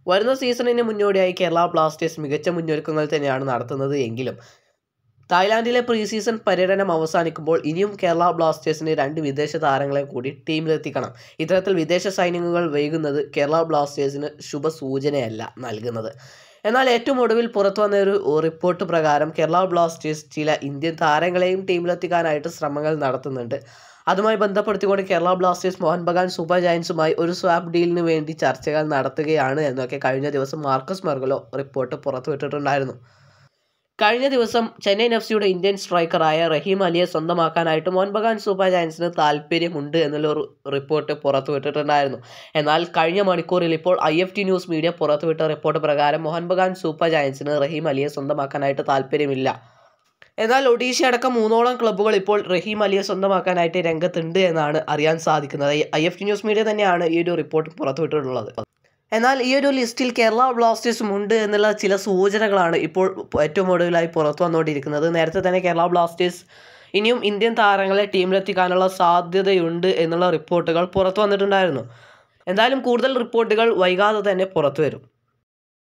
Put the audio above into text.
വരുന്ന സീസണിന് മുന്നോടിയായി കേരള ബ്ലാസ്റ്റേഴ്സ് മികച്ച മുന്നൊരുക്കങ്ങൾ തന്നെയാണ് നടത്തുന്നത് എങ്കിലും തായ്ലാൻഡിലെ പ്രീ സീസൺ പര്യടനം അവസാനിക്കുമ്പോൾ ഇനിയും കേരള ബ്ലാസ്റ്റേഴ്സിന് 2 വിദേശ താരങ്ങളെ കൂടി ടീമിലെത്തിക്കണം. ഇത്തരത്തിൽ വിദേശ സൈനിങ്ങുകൾ വൈകുന്നത് കേരള ബ്ലാസ്റ്റേഴ്സിന് ശുഭസൂചനയല്ല നൽകുന്നത്. എന്നാൽ ഏറ്റവും ഒടുവിൽ പുറത്തു വന്ന ഒരു റിപ്പോർട്ട് പ്രകാരം കേരള ബ്ലാസ്റ്റേഴ്സ് ചില ഇന്ത്യൻ താരങ്ങളെയും ടീമിലെത്തിക്കാനായിട്ട് ശ്രമങ്ങൾ നടത്തുന്നുണ്ട്. അതുമായി ബന്ധപ്പെടുത്തിക്കൊണ്ട് കേരള ബ്ലാസ്റ്റേഴ്സ് മോഹൻ ബഗാൻ സൂപ്പർ ജയൻസുമായി ഒരു സ്വാപ്പ് ഡീലിന് വേണ്ടി ചർച്ചകൾ നടത്തുകയാണ് എന്നൊക്കെ കഴിഞ്ഞ ദിവസം മാർക്കസ് മെർഗലോ റിപ്പോർട്ട് പുറത്തുവിട്ടിട്ടുണ്ടായിരുന്നു. കഴിഞ്ഞ ദിവസം ചെന്നൈയിൻ എഫ്സിയുടെ ഇന്ത്യൻ സ്ട്രൈക്കറായ റഹീം അലിയെ സ്വന്തമാക്കാനായിട്ട് മോഹൻ ബഗാൻ സൂപ്പർ ജയൻസിന് താല്പര്യമുണ്ട് എന്നുള്ളൊരു റിപ്പോർട്ട് പുറത്തുവിട്ടിട്ടുണ്ടായിരുന്നു. എന്നാൽ കഴിഞ്ഞ മണിക്കൂറിൽ ഇപ്പോൾ IFT ന്യൂസ് മീഡിയ പുറത്തുവിട്ട റിപ്പോർട്ട് പ്രകാരം മോഹൻ ബഗാൻ സൂപ്പർ ജയൻസിന് റഹീം അലിയെ സ്വന്തമാക്കാനായിട്ട് താല്പര്യമില്ല. എന്നാൽ ഒഡീഷ അടക്കം 3ഓളം ക്ലബ്ബുകൾ ഇപ്പോൾ റഹീം അലിയെ സ്വന്തമാക്കാനായിട്ട് രംഗത്തുണ്ട് എന്നാണ് അറിയാൻ സാധിക്കുന്നത്. IFT ന്യൂസ് മീഡിയ തന്നെയാണ് ഈ ഒരു റിപ്പോർട്ട് പുറത്തുവിട്ടിട്ടുള്ളത്. എന്നാൽ ഈ ഒരു ലിസ്റ്റിൽ കേരള ബ്ലാസ്റ്റേഴ്സും ഉണ്ട് എന്നുള്ള ചില സൂചനകളാണ് ഇപ്പോൾ ഏറ്റവും ഒടുവിലായി പുറത്തു വന്നുകൊണ്ടിരിക്കുന്നത്. നേരത്തെ തന്നെ കേരള ബ്ലാസ്റ്റേഴ്സ് ഇനിയും ഇന്ത്യൻ താരങ്ങളെ ടീമിലെത്തിക്കാനുള്ള സാധ്യതയുണ്ട് എന്നുള്ള റിപ്പോർട്ടുകൾ പുറത്തു വന്നിട്ടുണ്ടായിരുന്നു. എന്തായാലും കൂടുതൽ റിപ്പോർട്ടുകൾ വൈകാതെ തന്നെ പുറത്തു വരും.